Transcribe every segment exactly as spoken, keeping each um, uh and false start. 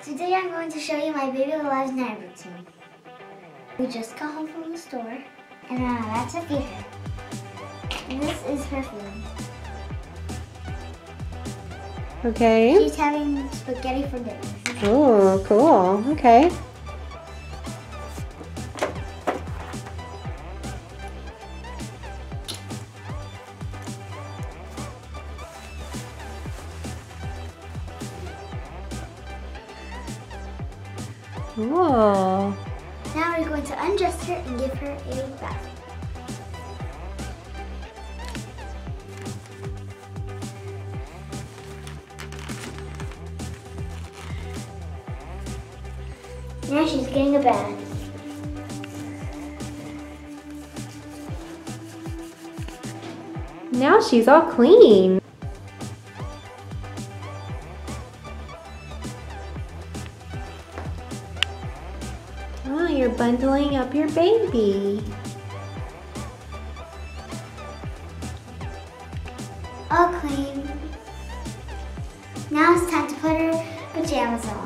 Today I'm going to show you my baby alive night routine. We just got home from the store and I'm about to feed her. And this is her food. Okay. She's having spaghetti for dinner. Oh, cool. Okay. Oh. Now we're going to undress her and give her a bath. Now she's getting a bath. Now she's all clean. Oh, you're bundling up your baby. All clean. Now it's time to put her pajamas on.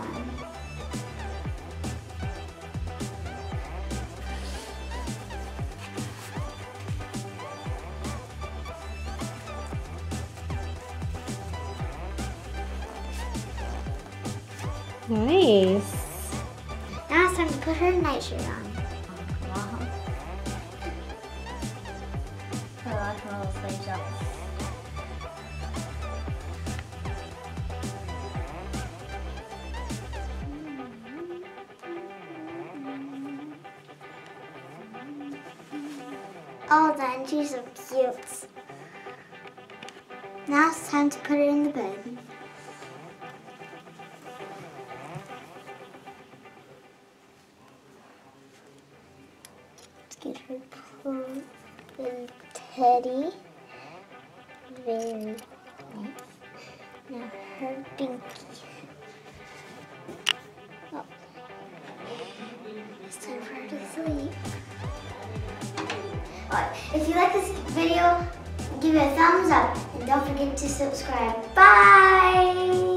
Nice. Now it's time to put her nightshirt on. Put a lot of little sleeves up. All done. She's so cute. Now it's time to put her in the bed. Get her plump and teddy. Very nice. Now her binky. Oh. It's time for her to sleep. Alright, if you like this video, give it a thumbs up and don't forget to subscribe. Bye!